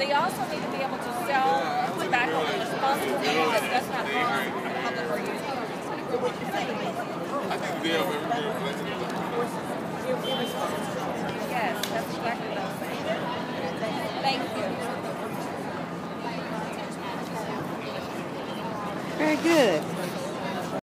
they also need to be able to sell tobacco in a responsible manner that does not harm public or youth. I think they have everywhere. Yes, that's exactly what I'm saying. Thank you. Very good.